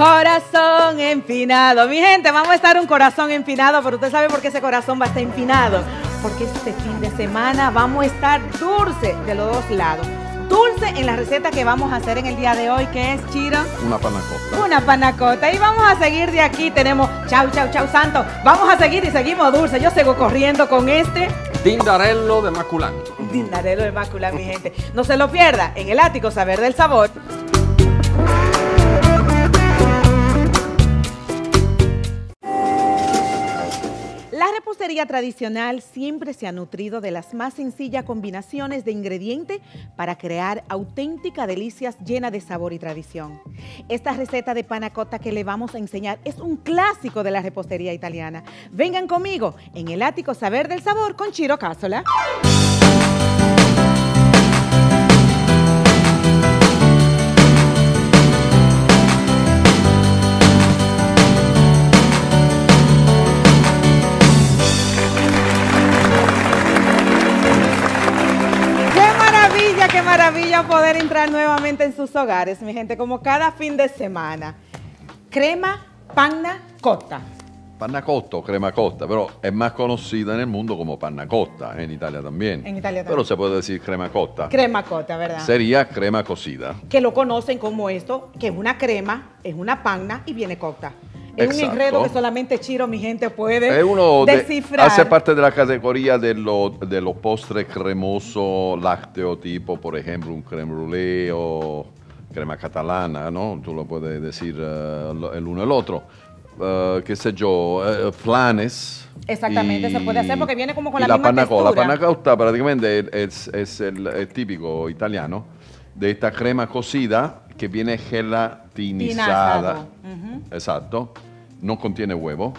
Corazón empinado. Mi gente, vamos a estar un corazón empinado, pero usted sabe por qué ese corazón va a estar empinado. Porque este fin de semana vamos a estar dulce de los dos lados. Dulce en la receta que vamos a hacer en el día de hoy, que es, Chiro, una panacota. Una panacota. Y vamos a seguir de aquí. Tenemos chau, chau, chau, santo. Vamos a seguir y seguimos dulce. Yo sigo corriendo con este Dindarello de Maculán. Dindarello de Maculán, mi gente. No se lo pierda en el ático Saber del Sabor. La repostería tradicional siempre se ha nutrido de las más sencillas combinaciones de ingredientes para crear auténticas delicias llenas de sabor y tradición. Esta receta de panacota que le vamos a enseñar es un clásico de la repostería italiana. Vengan conmigo en el ático Saber del Sabor con Chiro Cásola. Qué maravilla poder entrar nuevamente en sus hogares, mi gente, como cada fin de semana. Crema panna cotta. Panna cotta o crema cotta, pero es más conocida en el mundo como panna cotta, en Italia también. En Italia también. Pero se puede decir crema cotta. Crema cotta, ¿verdad? Sería crema cocida. Que lo conocen como esto, que es una crema, es una panna y viene cotta. Es Exacto. Un enredo que solamente Chiro, mi gente, puede descifrar. Hace parte de la categoría de los postres cremosos lácteos, tipo, por ejemplo, un crème brûlée o crema catalana, ¿no? Tú lo puedes decir el uno el otro. Qué sé yo, flanes. Exactamente, se puede hacer porque viene como con la misma panna textura. La panna cotta prácticamente es el típico italiano de esta crema cocida que viene gelatinizada. Exacto. No contiene huevo.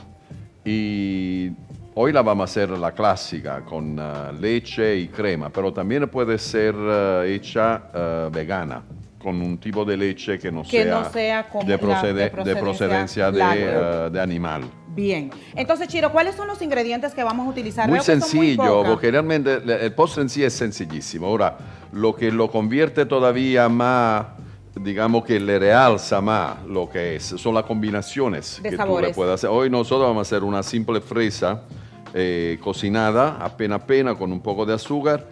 Y hoy la vamos a hacer la clásica con leche y crema, pero también puede ser hecha vegana, con un tipo de leche que no sea como de procedencia de animal. Bien. Entonces, Chiro, ¿cuáles son los ingredientes que vamos a utilizar? Muy sencillo, porque realmente el postre en sí es sencillísimo. Ahora, lo que lo convierte todavía más, digamos que le realza más lo que es, son las combinaciones que tú le puedes hacer. Hoy nosotros vamos a hacer una simple fresa cocinada, apenas con un poco de azúcar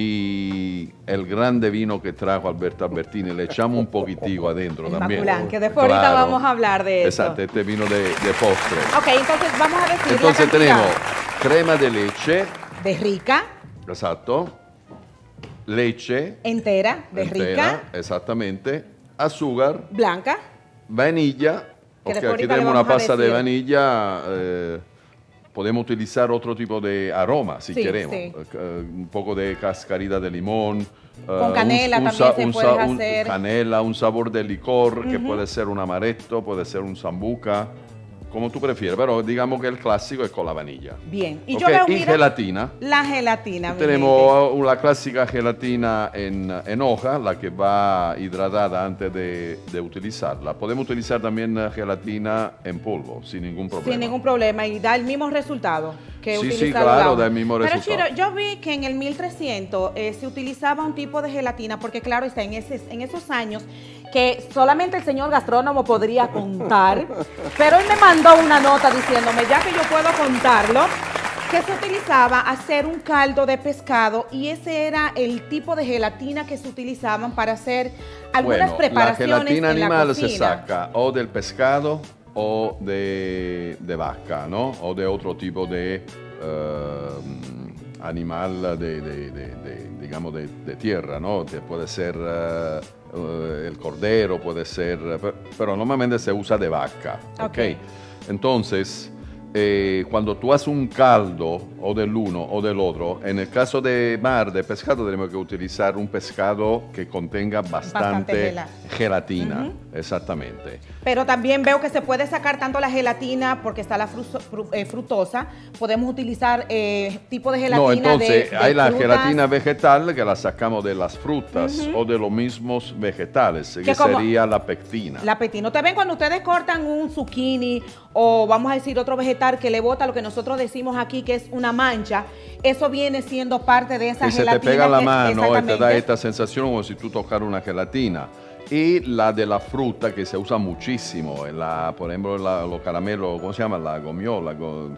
y el grande vino que trajo Alberto Albertini, le echamos un poquitico adentro el también. Maculán, que después ahorita vamos a hablar de eso. Exacto, este vino de postre. Ok, entonces vamos a decir entonces tenemos crema de leche. De rica. Exacto. Leche. Entera, rica. Exactamente. Azúcar. Blanca. Vanilla. Porque aquí tenemos una pasta de vanilla. Podemos utilizar otro tipo de aroma si queremos. Sí. Un poco de cascarita de limón. Con canela también se puede hacer. Canela, un sabor de licor, que puede ser un amaretto, puede ser un sambuca. Como tú prefieres, pero digamos que el clásico es con la vanilla. Bien. Y yo veo, y gelatina. La gelatina. Tenemos la clásica gelatina en hoja, la que va hidratada antes de utilizarla. Podemos utilizar también gelatina en polvo, sin ningún problema. Sin ningún problema, y da el mismo resultado que utilizar. Sí, claro, da el mismo resultado. Pero Chiro, yo vi que en el 1300 se utilizaba un tipo de gelatina, porque claro, está en esos años que solamente el señor gastrónomo podría contar, pero él me mandó una nota diciéndome, ya que yo puedo contarlo, que se utilizaba hacer un caldo de pescado y ese era el tipo de gelatina que se utilizaban para hacer algunas preparaciones. La gelatina en animal la cocina se saca o del pescado o de vaca, ¿no? O de otro tipo de animal digamos de tierra, ¿no? Que puede ser el cordero, puede ser, pero normalmente se usa de vaca, ¿ok? Entonces, cuando tú haces un caldo o del uno o del otro, en el caso de mar, de pescado, tenemos que utilizar un pescado que contenga bastante gelatina. Exactamente. Pero también veo que se puede sacar tanto la gelatina, porque está la frutosa, podemos utilizar tipo de gelatina. No, entonces hay la frutas. gelatina vegetal que la sacamos de las frutas o de los mismos vegetales, que sería la pectina. La pectina. Ustedes ven cuando ustedes cortan un zucchini o vamos a decir otro vegetal que le bota lo que nosotros decimos aquí que es una mancha, eso viene siendo parte de esa gelatina. Y se te pega la mano y te da esta sensación como si tú tocaras una gelatina. Y la de la fruta que se usa muchísimo, por ejemplo, los caramelos, ¿cómo se llama? La gomiola,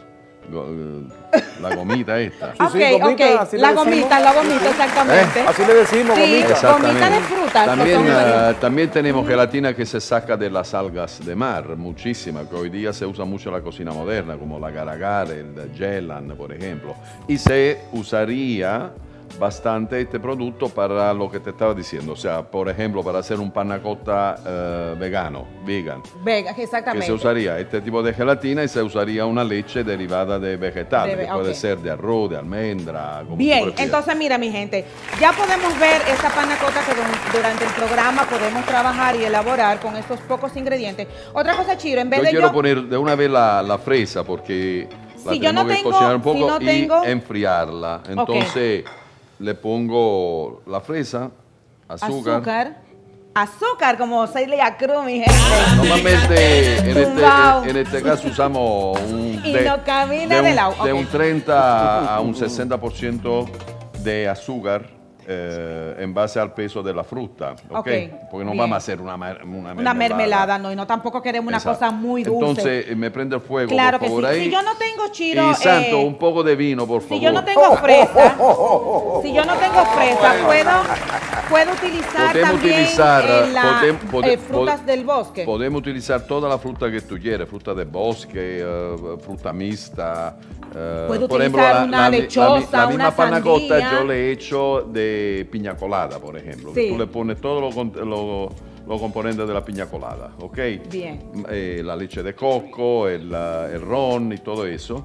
la gomita esta. Ok, gomita, ok, la gomita, exactamente. Así le decimos, sí, gomita. Gomita de fruta. También tenemos gelatina que se saca de las algas de mar, muchísima, que hoy día se usa mucho en la cocina moderna, como la agar-agar, el gellan, por ejemplo. Y se usaría bastante este producto para lo que te estaba diciendo, o sea, por ejemplo, para hacer un panna cotta vegan, exactamente. que se usaría este tipo de gelatina y se usaría una leche derivada de vegetales, que puede ser de arroz, de almendra, como bien, entonces mira mi gente, ya podemos ver esta panna cotta que durante el programa podemos trabajar y elaborar con estos pocos ingredientes. Otra cosa, Chiro, en vez de quiero poner de una vez la fresa porque la tenemos que cocinar un poco y enfriarla, entonces le pongo la fresa, azúcar, como Celia Cruz, mi gente. Normalmente en este caso usamos de un 30 a un 60% de azúcar en base al peso de la fruta, porque no vamos a hacer una mermelada. No, y no tampoco queremos una cosa muy dulce. Entonces me prende el fuego, claro por favor, que sí. ahí. Si yo no tengo, Chiro, y Santo, un poco de vino, por favor. Si yo no tengo fresa, puedo utilizar frutas del bosque. Podemos utilizar toda la fruta que tú quieras, fruta del bosque, fruta mixta. Puedo por utilizar ejemplo, una lechosa, la misma una panna cotta sandía. yo le he hecho de piña colada, por ejemplo. Sí. Tú le pones todos los componentes de la piña colada, ¿ok? Bien. La leche de coco, el ron y todo eso.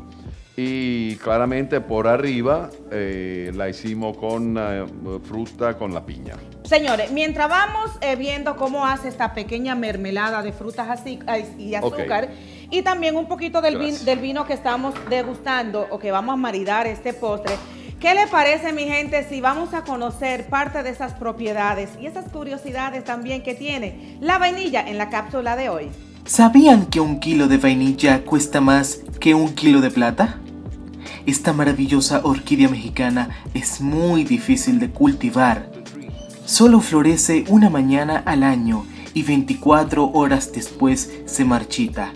Y claramente por arriba la hicimos con fruta con la piña. Señores, mientras vamos viendo cómo hace esta pequeña mermelada de frutas así, y azúcar, y también un poquito del vino que estamos degustando o que vamos a maridar este postre, ¿qué le parece, mi gente, si vamos a conocer parte de esas propiedades y esas curiosidades también que tiene la vainilla en la cápsula de hoy? ¿Sabían que 1 kilo de vainilla cuesta más que 1 kilo de plata? Esta maravillosa orquídea mexicana es muy difícil de cultivar. Solo florece una mañana al año y 24 horas después se marchita.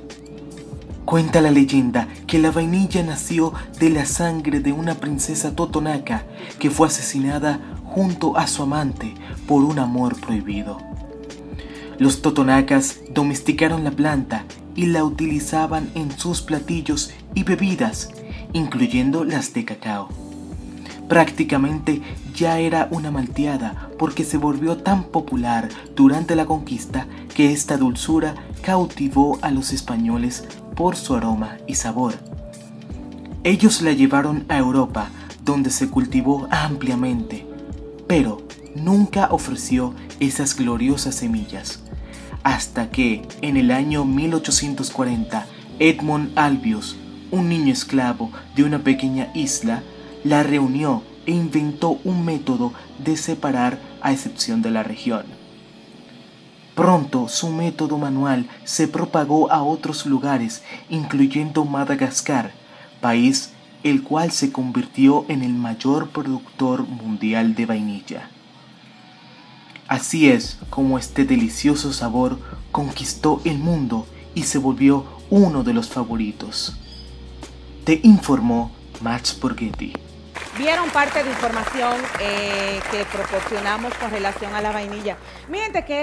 Cuenta la leyenda que la vainilla nació de la sangre de una princesa totonaca que fue asesinada junto a su amante por un amor prohibido. Los totonacas domesticaron la planta y la utilizaban en sus platillos y bebidas, incluyendo las de cacao. Prácticamente ya era una malteada porque se volvió tan popular durante la conquista que esta dulzura cautivó a los españoles por su aroma y sabor. Ellos la llevaron a Europa, donde se cultivó ampliamente, pero nunca ofreció esas gloriosas semillas, hasta que en el año 1840 Edmond Albius, un niño esclavo de una pequeña isla, la reunió e inventó un método de separar a excepción de la región. Pronto su método manual se propagó a otros lugares, incluyendo Madagascar, país el cual se convirtió en el mayor productor mundial de vainilla. Así es como este delicioso sabor conquistó el mundo y se volvió uno de los favoritos. Te informó Max Borghetti. Vieron parte de información que proporcionamos con relación a la vainilla. Miren que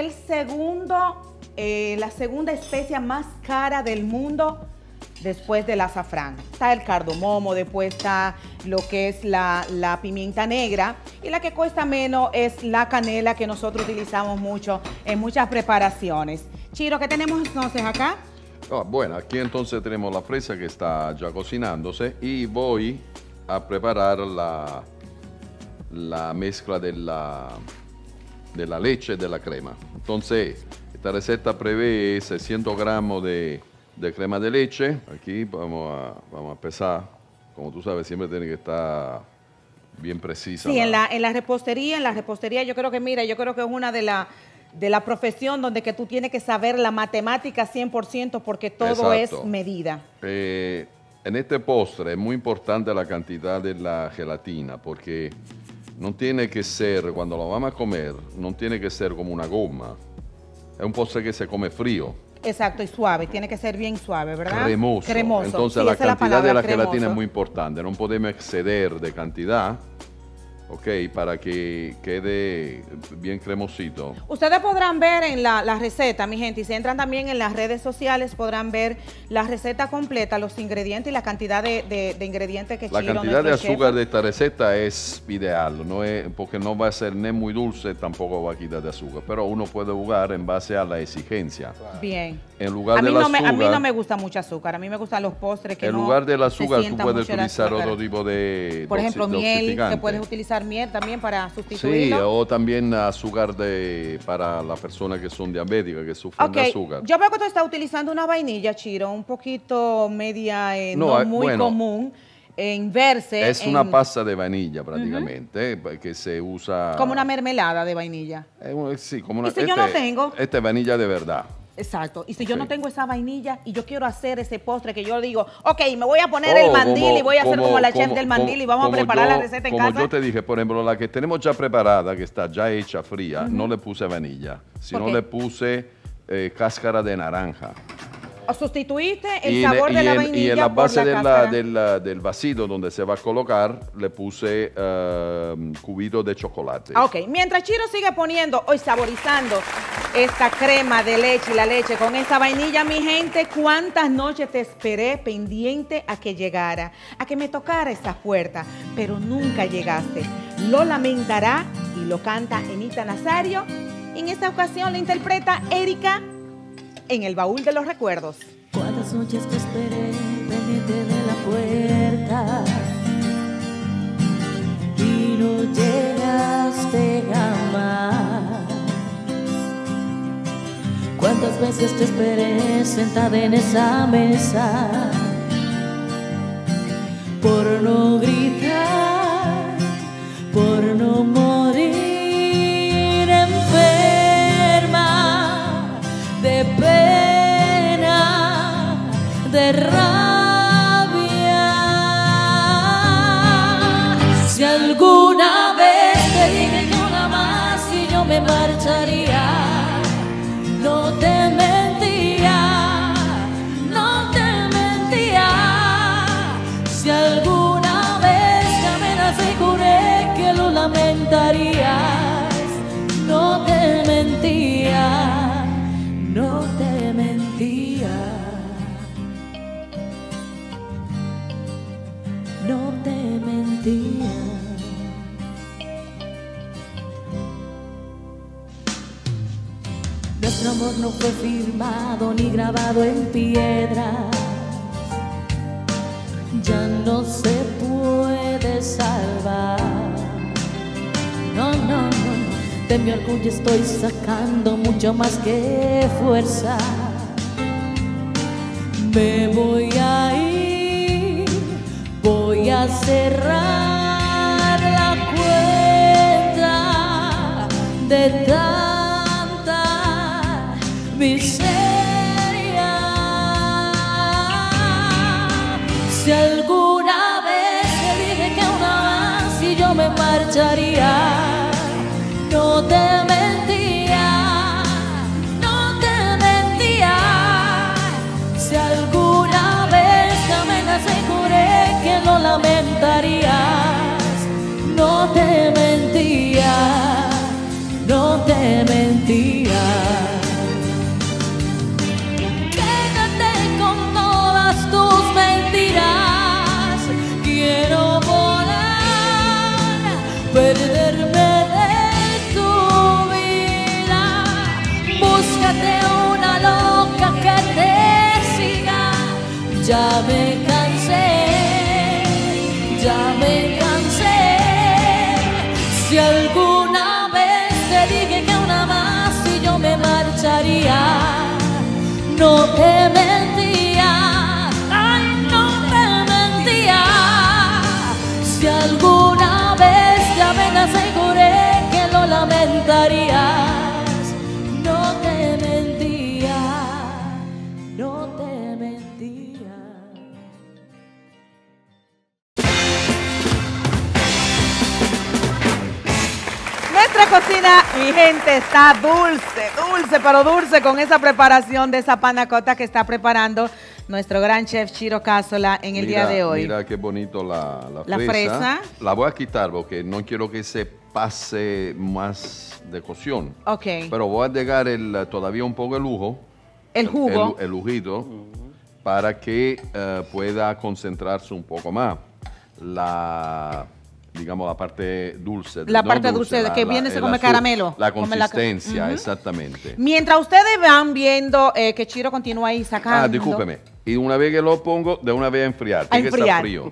la segunda especia más cara del mundo después del azafrán. Está el cardamomo, después está lo que es la pimienta negra, y la que cuesta menos es la canela, que nosotros utilizamos mucho en muchas preparaciones. Chiro, ¿qué tenemos entonces acá? Bueno, aquí entonces tenemos la fresa que está ya cocinándose y voy a preparar la mezcla de la leche y de la crema. Entonces, esta receta prevé 600 gramos de crema de leche. Aquí vamos a pesar. Como tú sabes, siempre tiene que estar bien precisa. Sí, en la repostería yo creo que, mira, yo creo que es una de la profesión donde que tú tienes que saber la matemática 100% porque todo es medida. En este postre es muy importante la cantidad de la gelatina porque no tiene que ser, cuando lo vamos a comer, no tiene que ser como una goma. Es un postre que se come frío. Exacto, y suave, tiene que ser bien suave, ¿verdad? Cremoso. Cremoso. Entonces Sí, la esa es la cantidad de la palabra, gelatina cremoso. es muy importante. No podemos exceder de cantidad, ok, para que quede bien cremosito. Ustedes podrán ver en la receta, mi gente, y si entran también en las redes sociales, podrán ver la receta completa, los ingredientes y la cantidad de ingredientes que La Chiro, cantidad de nuestro azúcar chef, de esta receta es ideal, no es, porque no va a ser ni muy dulce, tampoco va a quitar de azúcar, pero uno puede jugar en base a la exigencia. bien. En lugar A mí, del no azúcar, a mí no me gusta mucho azúcar, a mí me gustan los postres que en no lugar del se azúcar tú sienta puedes mucho el utilizar azúcar. otro tipo de Por ejemplo, miel, dosificante. que puedes utilizar miel también para Sí, sustituirlo. o también azúcar para las personas que son diabéticas, que sufren de Ok, azúcar. yo veo que tú estás utilizando una vainilla, Chiro, un poquito media, No, no muy bueno, común en verse. Es una pasta de vainilla prácticamente, que se usa... Como una mermelada de vainilla. Sí, como una... ¿Y si yo no tengo? Esta es vainilla de verdad. Exacto. Y si yo Sí. no tengo esa vainilla y yo quiero hacer ese postre que yo digo, ok, me voy a poner el mandil y voy a hacer como la chef del mandil y vamos a preparar la receta en como casa. Como yo te dije, por ejemplo, la que tenemos ya preparada, que está ya hecha fría, no le puse vainilla, sino ¿Por qué? le puse cáscara de naranja. O sustituiste el Y sabor de la y vainilla en la por base la cáscara. del vasito donde se va a colocar, le puse cubitos de chocolate. Ah, ok, mientras Chiro sigue poniendo y saborizando esta crema de leche y la leche con esta vainilla, mi gente, ¿cuántas noches te esperé pendiente a que llegara, a que me tocara esa puerta? Pero nunca llegaste. Lo lamentará y lo canta Enita Nazario. En esta ocasión lo interpreta Erika en el baúl de los recuerdos. Cuántas noches te esperé pendiente de la puerta y no llegaste jamás. Cuántas veces te esperé sentada en esa mesa por no gritar, por no morir enferma de pena, de rabia. Si alguna vez te dije que una más y yo me marcharía, no te mentía, no te mentía. Si alguna vez te amenacé y juré que lo lamentarías, no te mentía, no te mentía, no te mentía. Nuestro amor no fue firmado ni grabado en piedra, ya no se puede salvar. No, no, no, no. De mi orgullo estoy sacando mucho más que fuerza. Me voy a ir, voy a cerrar la cuenta de tanta miseria. Si alguna vez te dije que una más y yo me marcharía, no te mentía, no te mentía. Si alguna vez te amenacé y juré que lo lamentarías, no te mentía, no te mentía. Quédate con todas tus mentiras. Quiero volar, perderme de tu vida. Búscate una loca que te siga. Ya me cansé, ya me cansé. Si alguna vez te dije que una más y yo me marcharía, no te mentía, ay, no te mentía. Si alguna vez te amenacé y juré que lo lamentarías, no te mentía, no te mentía. Nuestra cocina cocina, mi gente, está dulce, pero dulce con esa preparación de esa panna cotta que está preparando nuestro gran chef Ciro Cazzola en el día de hoy. Mira qué bonito la La fresa. La voy a quitar porque no quiero que se pase más de cocción. Ok. Pero voy a dejar todavía un poco el jugo. El jugo. El juguito, para que pueda concentrarse un poco más. Digamos, la parte dulce. La parte dulce, que viene se come caramelo. La consistencia, exactamente. Mientras ustedes van viendo que Ciro continúa ahí sacando. Discúlpeme. Y una vez que lo pongo, de una vez a enfriar. A Tiene que enfriar. estar frío.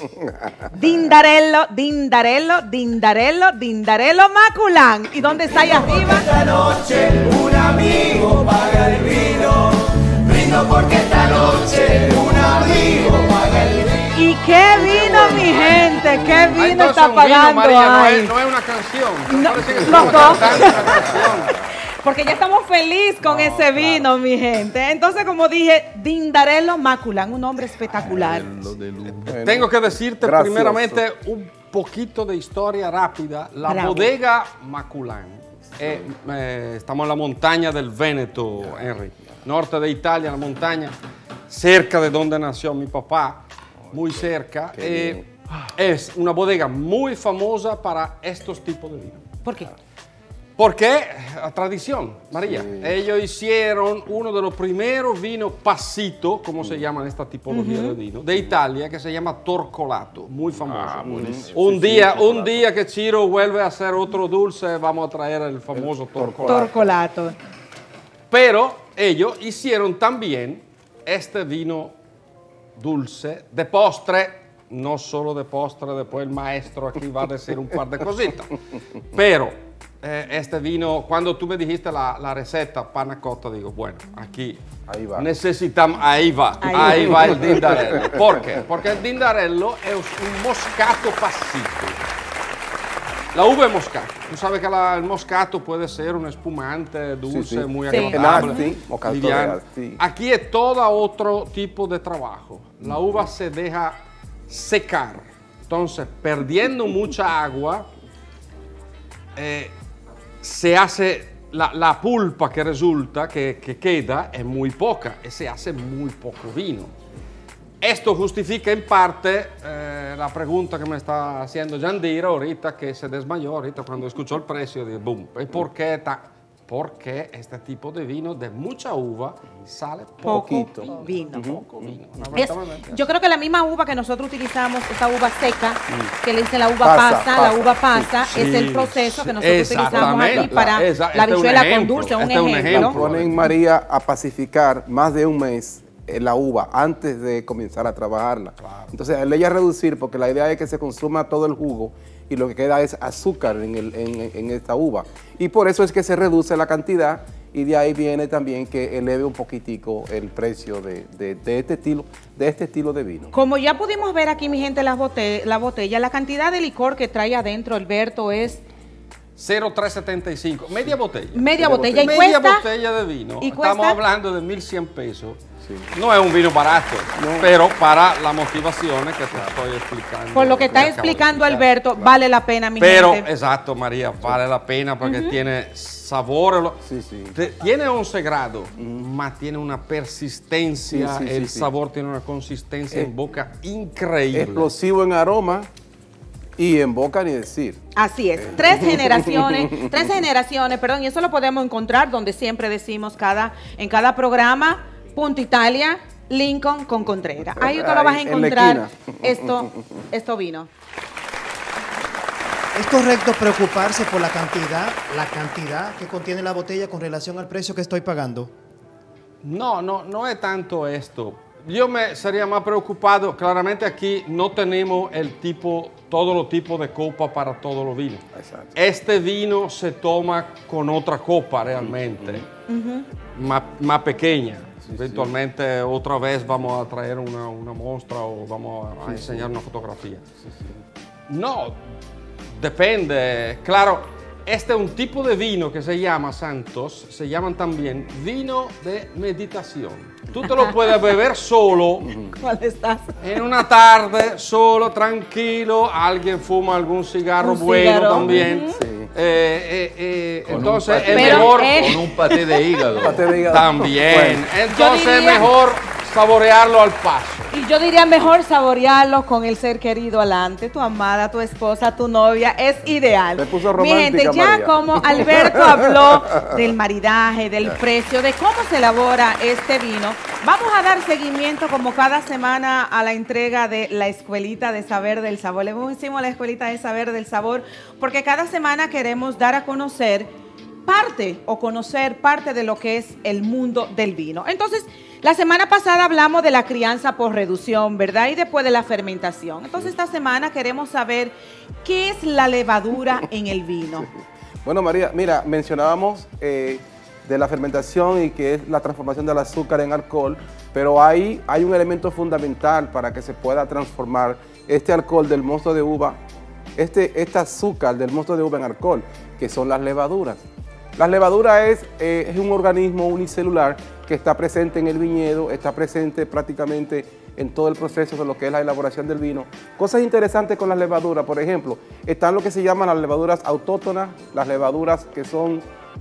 Dindarello, dindarello, dindarello, dindarello Maculán. ¿Y dónde está ahí arriba? Esta noche un amigo paga el vino. Brindo porque esta noche un amigo paga el vino. ¿Y qué vino, mi gente? ¿Qué vino Entonces, está un pagando vino, María, ahí? no es una canción. No, Parece que los estamos dos. cantando una canción. Porque ya estamos felices con ese vino, mi gente. Entonces, como dije, Dindarello Maculán, un nombre espectacular. Tengo que decirte Gracioso. primeramente un poquito de historia rápida. La Bravo. bodega Maculán. Estamos en la montaña del Véneto, Henry. Norte de Italia, la montaña, cerca de donde nació mi papá, muy cerca. Es una bodega muy famosa para estos tipos de vino. ¿Por qué? Porque la tradición, María. Ellos hicieron uno de los primeros vinos pasito, como se llaman esta tipología de vino, de Italia, que se llama Torcolato, muy famoso. Un día que Ciro vuelve a hacer otro dulce, vamos a traer el famoso Torcolato. Torcolato. Pero ellos hicieron también este vino dulce de postre, no solo de postre, después el maestro aquí va a decir un par de cositas. Pero este vino, cuando tú me dijiste la receta, panna cotta, digo, bueno, aquí Ahí va. necesitamos, ahí va el Dindarello. ¿Por qué? Porque el Dindarello es un moscato pasito. La uva es moscato. Tú sabes que el moscato puede ser un espumante dulce, Sí. muy Sí. agradable. Sí, moscato liviano. real, sí. Aquí es todo otro tipo de trabajo. La uva se deja secar. Entonces, perdiendo mucha agua, se hace la pulpa que resulta, que queda, es muy poca y se hace muy poco vino. Esto justifica en parte la pregunta que me está haciendo Yandira ahorita, que se desmayó ahorita cuando escuchó el precio de boom. ¿Y por qué? Porque este tipo de vino de mucha uva sale Poquito. Vino. poco vino. Yo creo que la misma uva que nosotros utilizamos, esta uva seca, que le dicen la uva Pasa, pasa, la pasa, uva pasa, sí. es el proceso que nosotros utilizamos Exactamente. aquí para Este la es un habichuela con ejemplo, dulce, un este es un ejemplo. ejemplo. Ponen María a pacificar más de un mes la uva antes de comenzar a trabajarla. Entonces, ella reducir, porque la idea es que se consuma todo el jugo y lo que queda es azúcar en esta uva. Y por eso es que se reduce la cantidad y de ahí viene también que eleve un poquitico el precio de este estilo de vino. Como ya pudimos ver aquí, mi gente, la botella, la cantidad de licor que trae adentro Alberto es 0,375, media botella. media botella. ¿Y Media cuesta? botella de vino. ¿Y Estamos cuesta? hablando de 1.100 pesos. No es un vino barato, pero para las motivaciones que te estoy explicando. Por lo que está acabo de explicando explicar. Alberto, vale la pena, mi Pero, gente. exacto, María, vale la pena porque tiene sabor. Sí, sí. Tiene 11 grados, más tiene una persistencia. Sí, sí, el sí. sabor tiene una consistencia en boca increíble. Explosivo en aroma y en boca ni decir. Así es, tres generaciones, perdón, y eso lo podemos encontrar donde siempre decimos en cada programa, Punto Italia, Lincoln con Contreras. Ahí tú lo vas a En la encontrar, esquina. esto vino. ¿Es correcto preocuparse por la cantidad que contiene la botella con relación al precio que estoy pagando? No es tanto esto. Yo me sería más preocupado, claramente aquí no tenemos todos los tipos de copa para todos los vinos. Exacto. Este vino se toma con otra copa realmente, más pequeña. Eventualmente otra vez vamos a traer una muestra o vamos a enseñar una fotografía. No, depende. Claro, este es un tipo de vino que se llama, Santos, se llaman también vino de meditación. Tú te lo puedes beber solo, ¿Cuál estás? en una tarde, solo, tranquilo. Alguien fuma algún cigarro Un bueno cigarro. también. Entonces paté es de- mejor con un paté de hígado. Paté de hígado. también. Bueno. Entonces Yo es diría- mejor saborearlo al paso. Y yo diría mejor saborearlo con el ser querido alante, tu amada, tu esposa, tu novia, es ideal. Me puso Mi gente, romántica, ya María. como Alberto habló del maridaje, del precio, de cómo se elabora este vino, vamos a dar seguimiento como cada semana a la entrega de la Escuelita de Saber del Sabor. Le pusimos la Escuelita de Saber del Sabor porque cada semana queremos dar a conocer parte o conocer parte de lo que es el mundo del vino. Entonces, la semana pasada hablamos de la crianza por reducción, ¿verdad? Y después de la fermentación. Entonces, esta semana queremos saber qué es la levadura en el vino. Bueno, María, mira, mencionábamos de la fermentación y que es la transformación del azúcar en alcohol, pero hay un elemento fundamental para que se pueda transformar este alcohol del mosto de uva, este azúcar del mosto de uva en alcohol, que son las levaduras. La levadura es un organismo unicelular que está presente en el viñedo, está presente prácticamente en todo el proceso de lo que es la elaboración del vino. Cosas interesantes con las levaduras, por ejemplo, están lo que se llaman las levaduras autóctonas, las levaduras que son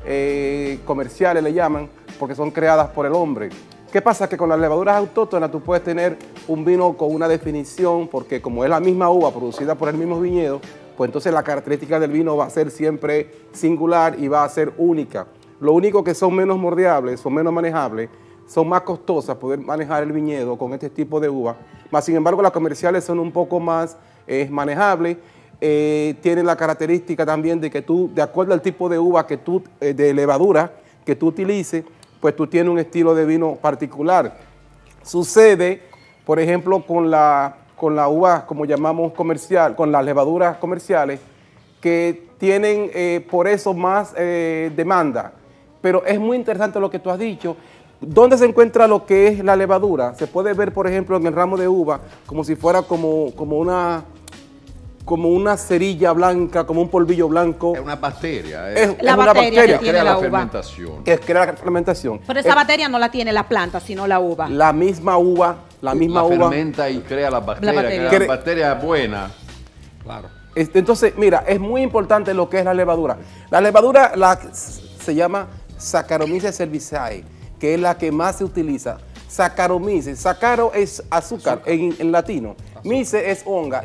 comerciales, le llaman, porque son creadas por el hombre. ¿Qué pasa? Que con las levaduras autóctonas tú puedes tener un vino con una definición, porque como es la misma uva producida por el mismo viñedo, pues entonces la característica del vino va a ser siempre singular y va a ser única. Lo único que son menos moldeables, son menos manejables, son más costosas poder manejar el viñedo con este tipo de uva. Más sin embargo, las comerciales son un poco más manejables. Tienen la característica también de que tú, de acuerdo al tipo de uva que tú, de levadura que tú utilices, pues tú tienes un estilo de vino particular. Sucede, por ejemplo, con la uva, como llamamos comercial, con las levaduras comerciales, que tienen por eso más demanda. Pero es muy interesante lo que tú has dicho. ¿Dónde se encuentra lo que es la levadura? Se puede ver, por ejemplo, en el ramo de uva, como si fuera como una cerilla blanca, como un polvillo blanco. Es una bacteria. Es La una bacteria bacteria que que crea tiene la la uva. fermentación. que crea la fermentación. Pero esa bacteria no la tiene la planta, sino la uva. La misma uva, La fermenta y crea la bacteria. bacteria. Crea la bacteria buena. Claro. Entonces, mira, es muy importante lo que es la levadura. La levadura se llama Saccharomyces cerevisiae, que es la que más se utiliza. Saccharomyces, Saccaro es azúcar en latino. Myces es hongo.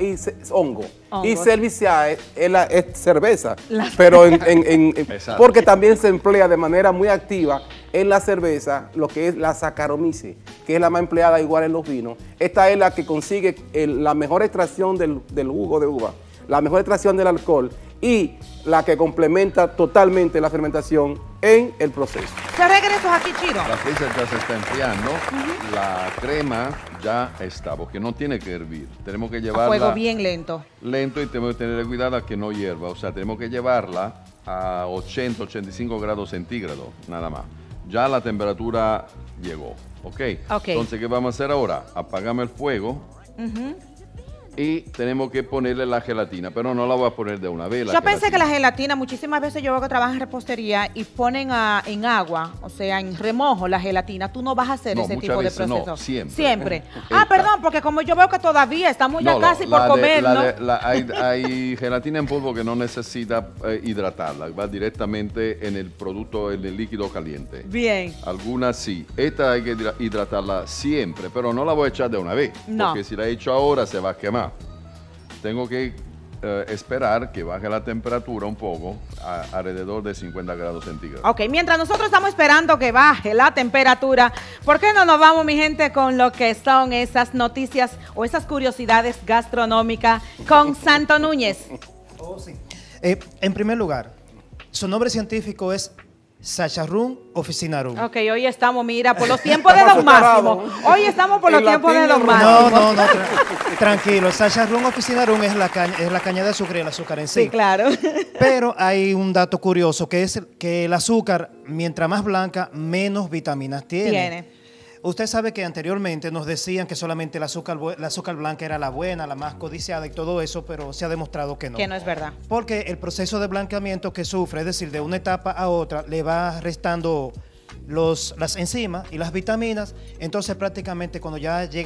Y cerevisiae es cerveza. Pero Exacto. porque también se emplea de manera muy activa en la cerveza lo que es la Saccharomyces, que es la más empleada igual en los vinos. Esta es la que consigue la mejor extracción del jugo de uva, la mejor extracción del alcohol y la que complementa totalmente la fermentación en el proceso. ¿Qué regresos aquí, Chiro? La freezer ya se está enfriando. La crema ya está, porque no tiene que hervir. Tenemos que A llevarla fuego bien lento. lento y tenemos que tener cuidado a que no hierva. O sea, tenemos que llevarla a 80, 85 grados centígrados, nada más. Ya la temperatura llegó, ¿ok? Ok. Entonces, ¿qué vamos a hacer ahora? Apagamos el fuego. Y tenemos que ponerle la gelatina, pero no la voy a poner de una vez. Yo pensé que la gelatina, muchísimas veces yo veo que trabajan en repostería y ponen en agua, o sea, en remojo la gelatina. Tú no vas a hacer No, ese muchas tipo de veces no, proceso. siempre. Siempre. Esta. Perdón, porque como yo veo que todavía estamos ya casi por comer, ¿no? Hay gelatina en polvo que no necesita hidratarla, va directamente en el producto, en el líquido caliente. Bien. Algunas sí. Esta hay que hidratarla siempre, pero no la voy a echar de una vez. No. Porque si la echo ahora se va a quemar. Tengo que esperar que baje la temperatura un poco, alrededor de 50 grados centígrados. Ok, mientras nosotros estamos esperando que baje la temperatura, ¿por qué no nos vamos, mi gente, con lo que son esas noticias o esas curiosidades gastronómicas con Santo Núñez? Oh, sí. En primer lugar, su nombre científico es Saccharrum officinarum. Ok, hoy estamos, mira, por los tiempos de Don Máximo. Hoy estamos por los tiempos de Don Máximo. No, tranquilo. Saccharrum officinarum es la caña de azúcar y el azúcar en sí. Sí, claro. Pero hay un dato curioso, que es que el azúcar, mientras más blanca, menos vitaminas tiene. Usted sabe que anteriormente nos decían que solamente la azúcar blanca era la buena, la más codiciada y todo eso, pero se ha demostrado que no. Que no es verdad. Porque el proceso de blanqueamiento que sufre, es decir, de una etapa a otra, le va restando las enzimas y las vitaminas. Entonces prácticamente cuando ya llega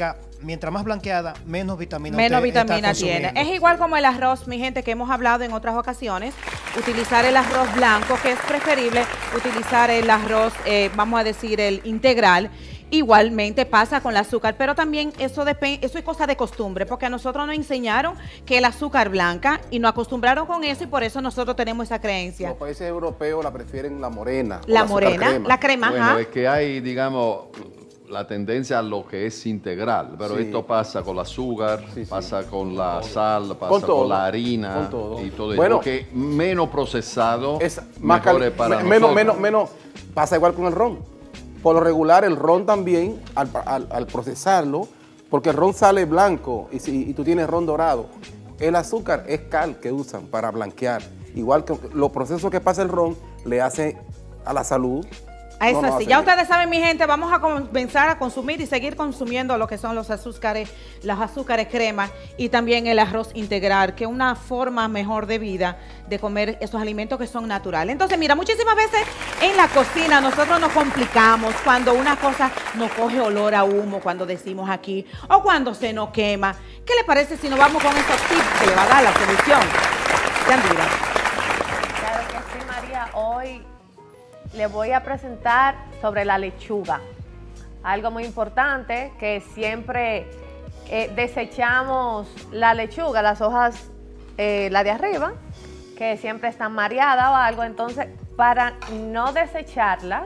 mientras más blanqueada, menos vitamina tiene. Es igual como el arroz, mi gente, que hemos hablado en otras ocasiones. Utilizar el arroz blanco, que es preferible utilizar el arroz, vamos a decir, el integral. Igualmente pasa con el azúcar, pero también eso es cosa de costumbre, porque a nosotros nos enseñaron que el azúcar blanca y nos acostumbraron con eso y por eso nosotros tenemos esa creencia. Los países europeos la prefieren la morena. La morena, la crema, bueno, ajá. es que hay, digamos, la tendencia a lo que es integral, pero Sí. esto pasa con el azúcar, Sí, sí. pasa con la sal, pasa Con todo, con la harina con todo. y todo Bueno, eso. Que menos procesado, Es más mejor es para menos, nosotros. pasa igual con el ron. Por lo regular, el ron también, al procesarlo, porque el ron sale blanco y tú tienes ron dorado, el azúcar es cal que usan para blanquear. Igual que los procesos que pasa el ron le hace a la salud. Eso no sí, hace ya bien. ustedes saben, mi gente, vamos a comenzar a consumir y seguir consumiendo lo que son los azúcares crema y también el arroz integral, que es una forma mejor de vida de comer esos alimentos que son naturales. Entonces, mira, muchísimas veces en la cocina nosotros nos complicamos cuando una cosa nos coge olor a humo, cuando decimos aquí, o cuando se nos quema. ¿Qué le parece si nos vamos con estos tips que le va a dar la solución? Yandira. Claro que sí, María. Hoy le voy a presentar sobre la lechuga. Algo muy importante, que siempre desechamos la lechuga, las hojas, la de arriba, que siempre están mareadas o algo. Entonces, para no desecharla,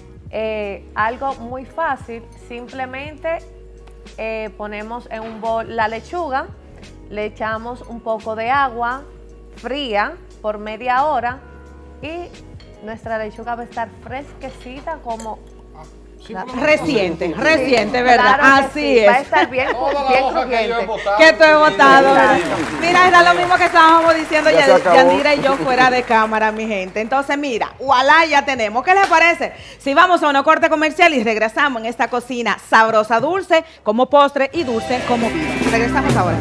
algo muy fácil, simplemente ponemos en un bol la lechuga, le echamos un poco de agua fría por media hora y nuestra lechuga va a estar fresquecita como Reciente, ¿verdad? Claro que Así sí, es. va a estar bien, bien crujiente. Que tú he votado. Mira, era lo mismo que estábamos diciendo Ya se acabó. Yandira y yo fuera de cámara, mi gente. Entonces, mira, voilà, ya tenemos. ¿Qué les parece? Si vamos a una corte comercial y regresamos en esta cocina sabrosa, dulce como postre y dulce como vino. Regresamos ahora.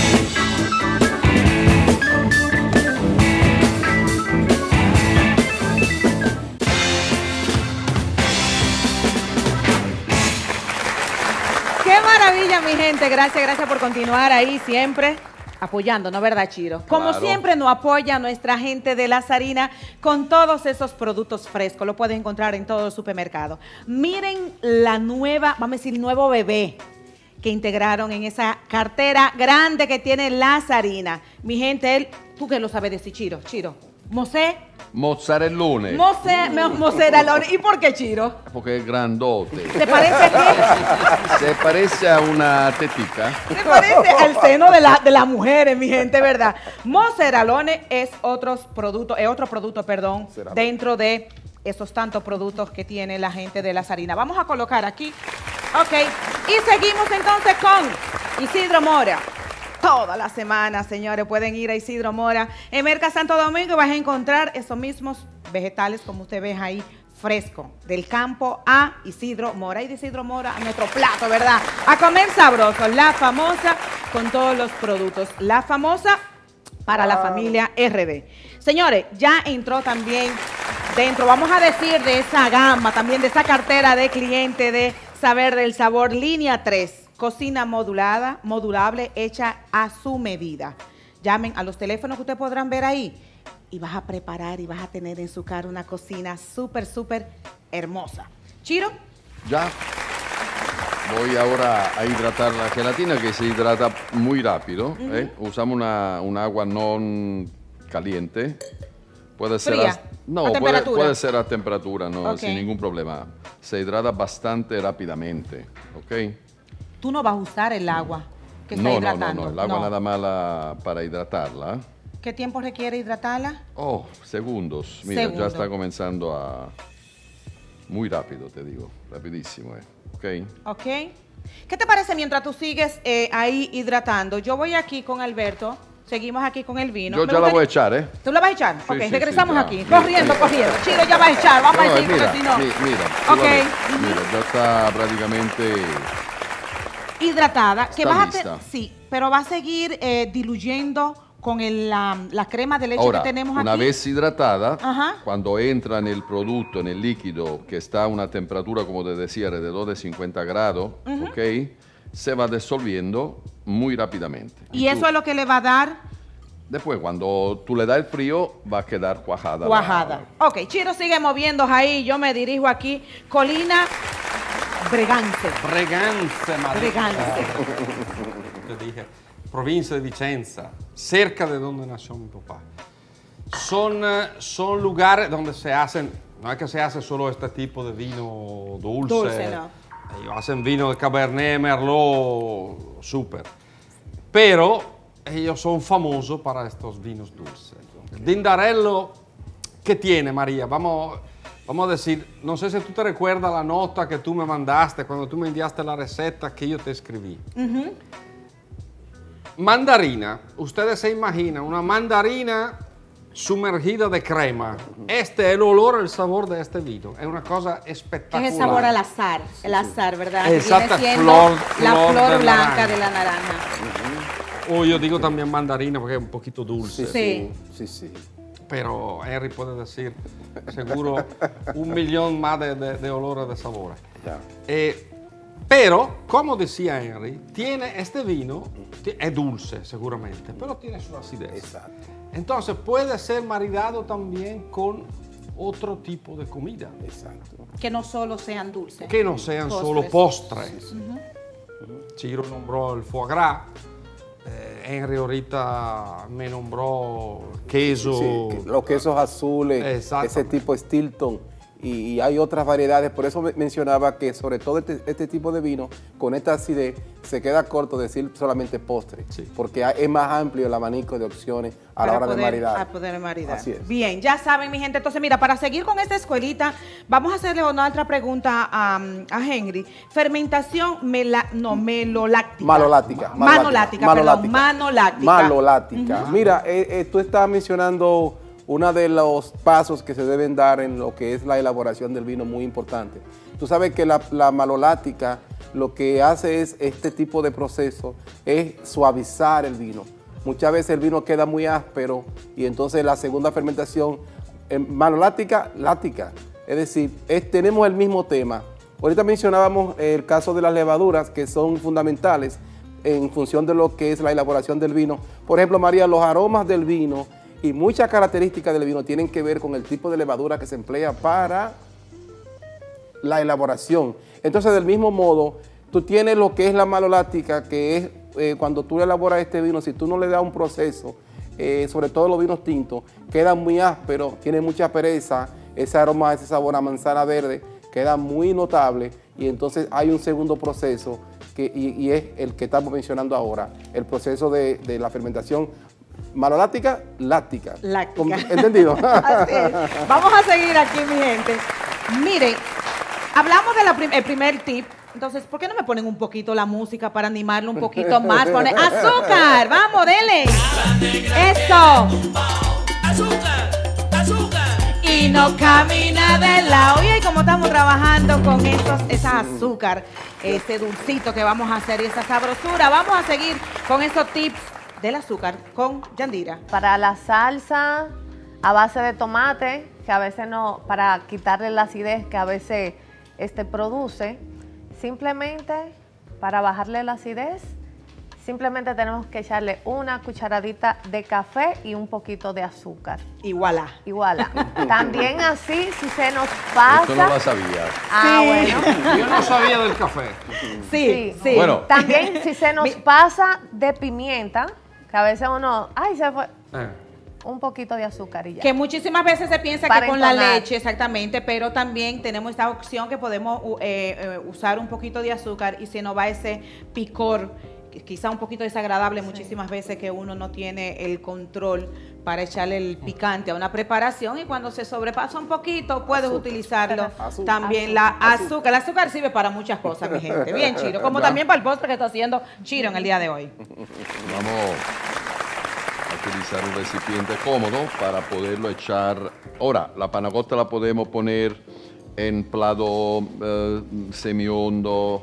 Qué maravilla, mi gente. Gracias por continuar ahí siempre apoyando, ¿no verdad, Chiro? Como Claro. siempre nos apoya nuestra gente de La Sarina con todos esos productos frescos. Lo puedes encontrar en todos los supermercados. Miren la nueva, vamos a decir, nuevo bebé que integraron en esa cartera grande que tiene La Sarina. Mi gente, tú que lo sabes decir, Chiro. Mosé. Mozzarellone, Mozzarella. ¿Y por qué, Chiro? porque es grandote. ¿Te parece que Se parece a una tetica. se parece al seno de las mujeres, mi gente, ¿verdad? Mozzarellone es otro producto, dentro de esos tantos productos que tiene la gente de La Sarina. Vamos a colocar aquí. Ok. Y seguimos entonces con Isidro Mora. Toda la semana, señores, pueden ir a Isidro Mora. En Merca Santo Domingo vas a encontrar esos mismos vegetales, como usted ve ahí, fresco, del campo a Isidro Mora. Y de Isidro Mora a nuestro plato, ¿verdad? A comer sabroso. La famosa con todos los productos. La famosa para la familia RD. Señores, ya entró también dentro, vamos a decir, de esa gama, también de esa cartera de cliente de Saber del Sabor, línea 3. Cocina modulable, hecha a su medida. Llamen a los teléfonos que ustedes podrán ver ahí y vas a preparar y vas a tener en su casa una cocina súper hermosa. Chiro. Ya. Voy ahora a hidratar la gelatina, que se hidrata muy rápido. Usamos una agua no caliente. Puede ser Fría. no, ¿A temperatura? puede ser a temperatura, no, Ok. sin ningún problema. Se hidrata bastante rápidamente, ¿ok? Tú no vas a usar el agua que está hidratando. No, el agua nada más para hidratarla. ¿Qué tiempo requiere hidratarla? Oh, segundos. Mira, Segundo. ya está comenzando a... Muy rápido, te digo. Rapidísimo, ¿ok? Ok. ¿Qué te parece mientras tú sigues ahí hidratando? Yo voy aquí con Alberto, seguimos aquí con el vino. Yo Me ya la gustaría- voy a echar, ¿eh? ¿Tú la vas a echar? Sí, ok, sí, regresamos sí, ya. aquí. Mira, Corriendo. mira. Chiro ya va a echar, vamos a No, decir, mira, porque si no... mira, Ok. mira, ya está prácticamente... Hidratada. Que Está vas lista. sí, pero va a seguir diluyendo con la crema de leche Ahora, que tenemos una aquí. vez hidratada, Ajá. cuando entra en el producto, en el líquido, que está a una temperatura, como te decía, alrededor de 50 grados, ¿ok? se va disolviendo muy rápidamente. ¿Y eso es lo que le va a dar? Después, cuando tú le das el frío, va a quedar cuajada. Cuajada. Ok, Chiro sigue moviendo ahí. Yo me dirijo aquí. Colina Bregance. Bregance, María. Bregance. Te dije, provincia de Vicenza, cerca de donde nació mi papá. Son lugares donde se hacen, no es que se hace solo este tipo de vino dulce. Dulce, no. Ellos hacen vino de Cabernet, Merlot, súper. Pero ellos son famosos para estos vinos dulces. Dindarello, ¿qué tiene, María? Vamos a decir, no sé si tú te recuerdas la nota que tú me mandaste cuando tú me enviaste la receta que yo te escribí. Mandarina, ustedes se imaginan una mandarina sumergida de crema. Este es el olor, el sabor de este vino. Es una cosa espectacular. Es el sabor al azar, el azar, ¿verdad? Exacto, Que viene siendo la flor de blanca naranja. de la naranja. O yo digo también mandarina porque es un poquito dulce. Sí. Pero Henry puede decir, seguro, 1 millón más de olores, de sabores. Pero, como decía Henry, tiene este vino, es dulce seguramente, pero tiene su acidez. Exacto. Entonces puede ser maridado también con otro tipo de comida. Exacto. Que no solo sean dulces. Que no sean solo postres. Chiro nombró el foie gras. Henry ahorita me nombró queso. Sí, los quesos azules, ese tipo Stilton. Y hay otras variedades, por eso mencionaba que sobre todo este tipo de vino, con esta acidez, se queda corto decir solamente postre, porque es más amplio el abanico de opciones a la hora de maridar. A poder maridar. Así es. Bien, ya saben, mi gente. Entonces, mira, para seguir con esta escuelita, vamos a hacerle una otra pregunta a Henry. Fermentación maloláctica. Malolática. Mira, tú estabas mencionando uno de los pasos que se deben dar en lo que es la elaboración del vino, muy importante. Tú sabes que la malolática lo que hace es este tipo de proceso, es suavizar el vino. Muchas veces el vino queda muy áspero y entonces la segunda fermentación, malolática, lática. Es decir, tenemos el mismo tema. Ahorita mencionábamos el caso de las levaduras que son fundamentales en función de lo que es la elaboración del vino. Por ejemplo, María, los aromas del vino y muchas características del vino tienen que ver con el tipo de levadura que se emplea para la elaboración. Entonces, del mismo modo, tú tienes lo que es la malolática, que es cuando tú elaboras este vino, si tú no le das un proceso, sobre todo los vinos tintos, quedan muy ásperos, tienen mucha pereza, ese aroma, ese sabor a manzana verde, queda muy notable, y entonces hay un segundo proceso, y es el que estamos mencionando ahora, el proceso de la fermentación malolática, láctica. ¿Entendido? Así es. Vamos a seguir aquí, mi gente. Miren, hablamos del primer tip. Entonces, ¿por qué no me ponen un poquito la música para animarlo un poquito más? Ponen azúcar, vamos, dele. Eso. Y no camina de lado. Oye, como estamos trabajando con esa azúcar, este dulcito que vamos a hacer y esa sabrosura. Vamos a seguir con esos tips del azúcar con Yandira. Para la salsa a base de tomate, que a veces no, para quitarle la acidez que a veces produce, simplemente para bajarle la acidez, simplemente tenemos que echarle una cucharadita de café y un poquito de azúcar. Y voilà. Y voilà. También así, si se nos pasa... Esto no lo sabía. Ah, bueno. Yo no sabía del café. Sí. Bueno. También si se nos pasa de pimienta, que a veces uno, ay, se fue, un poquito de azúcar y ya. Que muchísimas veces se piensa Para que con entonar. la leche, exactamente, pero también tenemos esta opción que podemos usar un poquito de azúcar y se nos va ese picor, quizá un poquito desagradable muchísimas veces que uno no tiene el control para echarle el picante a una preparación y cuando se sobrepasa un poquito puedes utilizarlo también la azúcar. El azúcar sirve para muchas cosas, mi gente. Bien, Chiro. Como también para el postre que está haciendo Chiro en el día de hoy. Vamos a utilizar un recipiente cómodo para poderlo echar. Ahora, la panacotta la podemos poner en plato semihondo,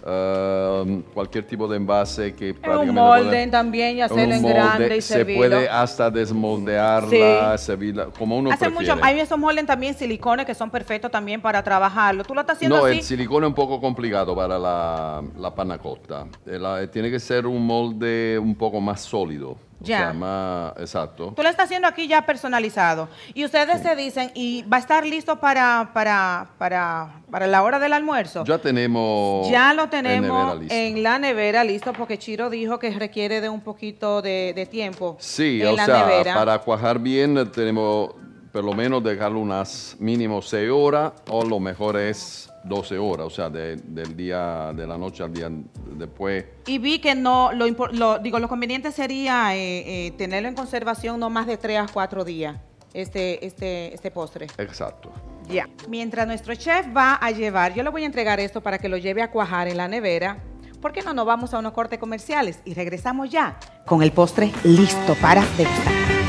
cualquier tipo de envase que un molde también y hacerlo en grande y se servirlo. puede hasta desmoldearla, servirla como uno prefiere. Hay esos moldes también silicones que son perfectos también para trabajarlo. ¿Tú lo estás haciendo No, así? el silicone es un poco complicado para la panna cotta. Tiene que ser un molde un poco más sólido. Ya. O sea, más exacto. Tú lo estás haciendo aquí ya personalizado. Y ustedes se dicen, ¿y va a estar listo para la hora del almuerzo? Ya tenemos. Ya lo tenemos en la nevera listo porque Chiro dijo que requiere de un poquito de tiempo. Sí, en o la sea, nevera. para cuajar bien tenemos por lo menos dejarlo unas mínimo 6 horas o lo mejor es 12 horas, o sea, del día de la noche al día después. Y vi que no, lo conveniente sería tenerlo en conservación no más de 3 a 4 días, este postre. Exacto. Ya. Mientras nuestro chef va a llevar, yo le voy a entregar esto para que lo lleve a cuajar en la nevera. ¿Por qué no nos vamos a unos cortes comerciales y regresamos ya con el postre listo para degustar?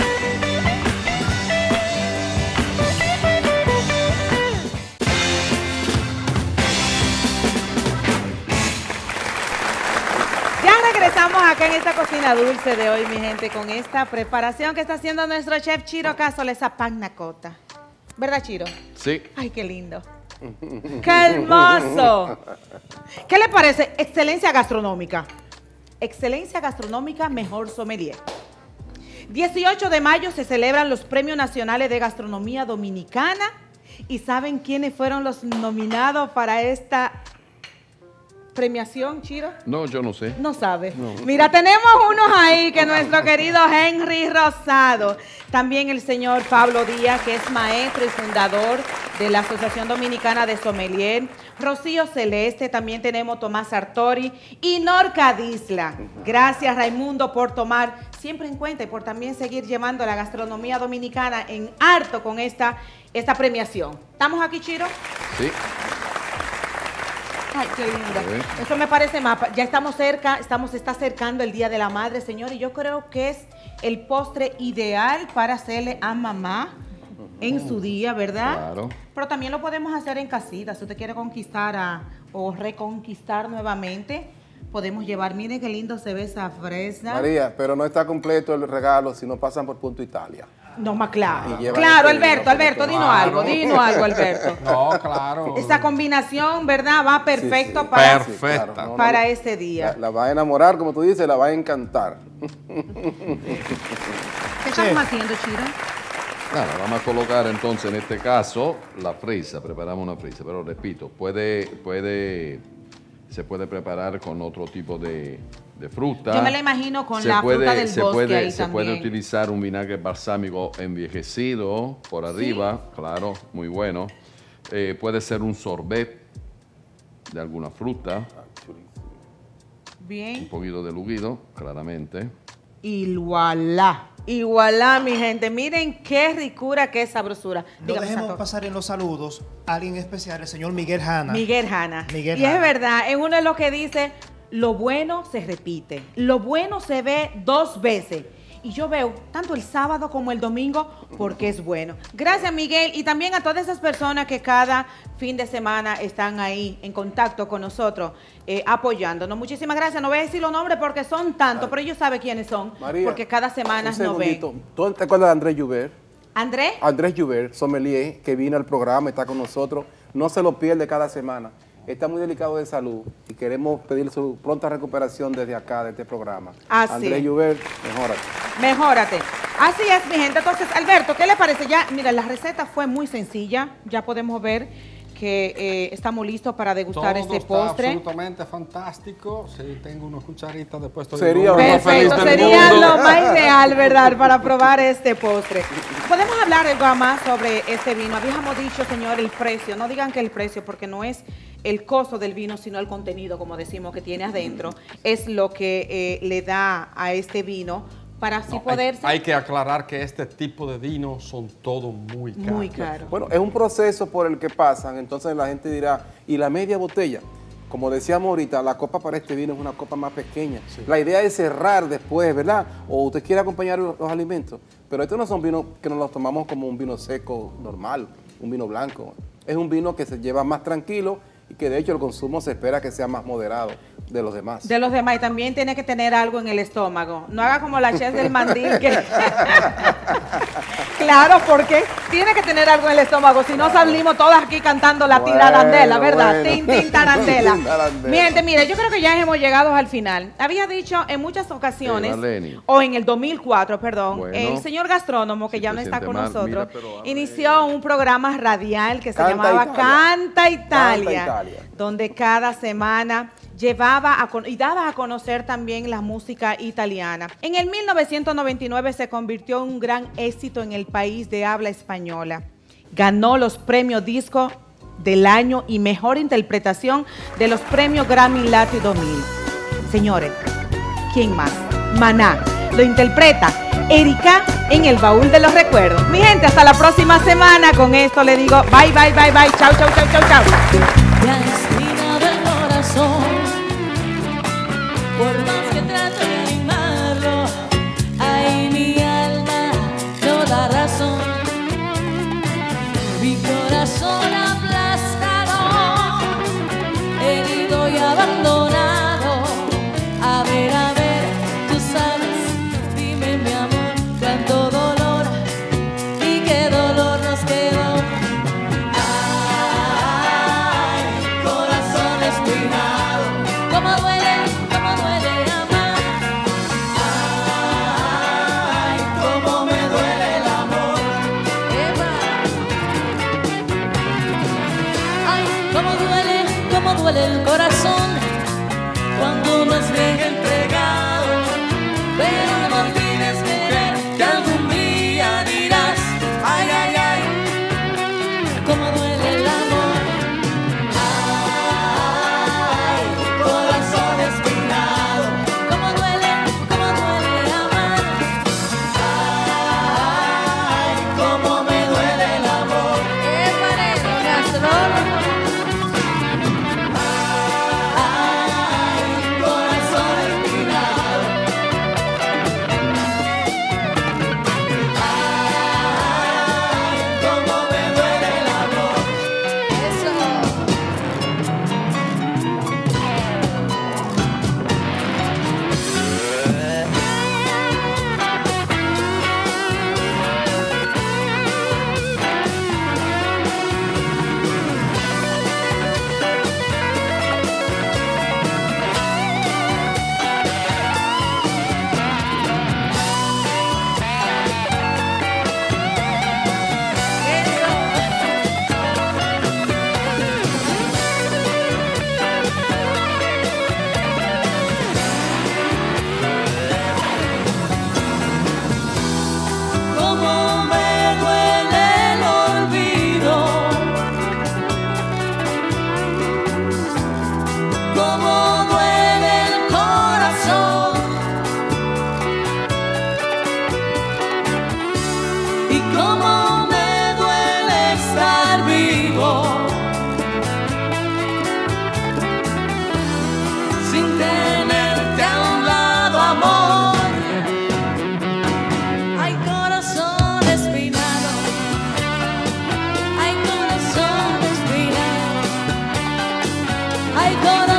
Estamos acá en esta cocina dulce de hoy, mi gente, con esta preparación que está haciendo nuestro chef Chiro Cazola, esa panna cotta. ¿Verdad, Chiro? Sí. Ay, qué lindo. ¡Qué hermoso! ¿Qué le parece? Excelencia gastronómica. Excelencia gastronómica, mejor sommelier. 18 de mayo se celebran los Premios Nacionales de Gastronomía Dominicana. ¿Y saben quiénes fueron los nominados para esta premiación, Chiro? No, yo no sé. No sabe. No. Mira, tenemos unos ahí que nuestro querido Henry Rosado, también el señor Pablo Díaz, que es maestro y fundador de la Asociación Dominicana de Sommelier, Rocío Celeste, también tenemos Tomás Sartori y Norca Disla. Gracias, Raimundo, por tomar siempre en cuenta y por también seguir llevando la gastronomía dominicana en harto con esta premiación. ¿Estamos aquí, Chiro? Sí. Ay, qué linda. Eso me parece mapa. Ya estamos cerca, se está acercando el Día de la Madre, señor, y yo creo que es el postre ideal para hacerle a mamá en su día, ¿verdad? Claro. Pero también lo podemos hacer en casita. Si usted quiere conquistar o reconquistar nuevamente, podemos llevar. Miren qué lindo se ve esa fresa. María, pero no está completo el regalo si no pasan por Punto Italia. No, más claro. Alberto, Claro, Alberto, dinos algo, Alberto. No, claro. Esa combinación, ¿verdad? Va perfecto sí. para, Perfecta. Claro, para ese día. La va a enamorar, como tú dices, la va a encantar. ¿Qué estamos haciendo, Chiro? Nada, vamos a colocar entonces en este caso la fresa, preparamos una fresa, pero repito, se puede preparar con otro tipo de fruta. Yo me la imagino con la fruta del bosque ahí se también. puede utilizar un vinagre balsámico envejecido por arriba, claro, muy bueno. Puede ser un sorbet de alguna fruta. Bien. Un poquito de lujido, claramente. Y voilà. Y voilà, mi gente. Miren qué ricura, qué sabrosura. No Dígame, dejemos Santo. pasar en los saludos a alguien especial, el señor Miguel Hanna. Miguel Hanna. Miguel Y es Hanna. verdad, es uno de los que dice, lo bueno se repite, lo bueno se ve 2 veces. Y yo veo tanto el sábado como el domingo porque es bueno. Gracias, Miguel, y también a todas esas personas que cada fin de semana están ahí en contacto con nosotros, apoyándonos. Muchísimas gracias. No voy a decir los nombres porque son tantos, pero ellos saben quiénes son, María, porque cada semana un nos ven. segundito. ¿Tú te acuerdas de Andrés Joubert? ¿Andrés? Andrés Joubert, sommelier, que vino al programa, está con nosotros. No se lo pierde cada semana. Está muy delicado de salud y queremos pedir su pronta recuperación desde acá, de este programa. Así. Andrés Joubert, mejórate. Mejórate. Así es, mi gente. Entonces, Alberto, ¿qué le parece? Ya, mira, la receta fue muy sencilla. Ya podemos ver que estamos listos para degustar Todo este está postre. absolutamente fantástico. Si tengo una cucharita, después estoy Sería el hombre más feliz Perfecto, del sería mundo. lo más ideal, ¿verdad? Para probar este postre. Podemos hablar algo más sobre este vino. Habíamos dicho, señor, el precio. No digan que el precio, porque no es el costo del vino, sino el contenido, como decimos, que tiene adentro. Es lo que le da a este vino para así poderse... Hay que aclarar que este tipo de vinos son todos muy caros. Muy caro. Bueno, es un proceso por el que pasan, entonces la gente dirá, ¿y la media botella? Como decíamos ahorita, la copa para este vino es una copa más pequeña. Sí. La idea es cerrar después, ¿verdad? O usted quiere acompañar los alimentos. Pero estos no son vinos que nos los tomamos como un vino seco normal, un vino blanco. Es un vino que se lleva más tranquilo y que de hecho el consumo se espera que sea más moderado de los demás. De los demás, y también tiene que tener algo en el estómago. No haga como la chef del mandil que... Claro, porque tiene que tener algo en el estómago, si no salimos todas aquí cantando la tirarandela, ¿verdad? Tin, tin, tarandela. Mi gente, mire, yo creo que ya hemos llegado al final. Había dicho en muchas ocasiones, o en el 2004, perdón, el señor gastrónomo, que ya no está con nosotros, inició un programa radial que se llamaba Canta Italia, donde cada semana llevaba y daba a conocer también la música italiana. En el 1999 se convirtió en un gran éxito en el país de habla española. Ganó los premios Disco del Año y Mejor Interpretación de los premios Grammy Latino 2000. Señores, ¿quién más? Maná. Lo interpreta Erika en el baúl de los recuerdos. Mi gente, hasta la próxima semana. Con esto le digo bye, bye, bye, bye. Chau, chau, chau, chau, chau. Por más que trato de animarlo, ay, mi alma no da razón. Mi corazón aplastado, herido y abandonado. A ver, tú sabes, dime mi amor, cuánto dolor y qué dolor nos quedó. Ay, corazón espinado, cómo duele. Duele el corazón cuando nos ven entregado, pero no olvides, mujer, que algún día dirás, ay, ay, ay, cómo duele el amor. Ay, corazón espinado, cómo duele amar. Ay, cómo me duele el amor. ¡Qué parejo gastrónomo! Ay, corazón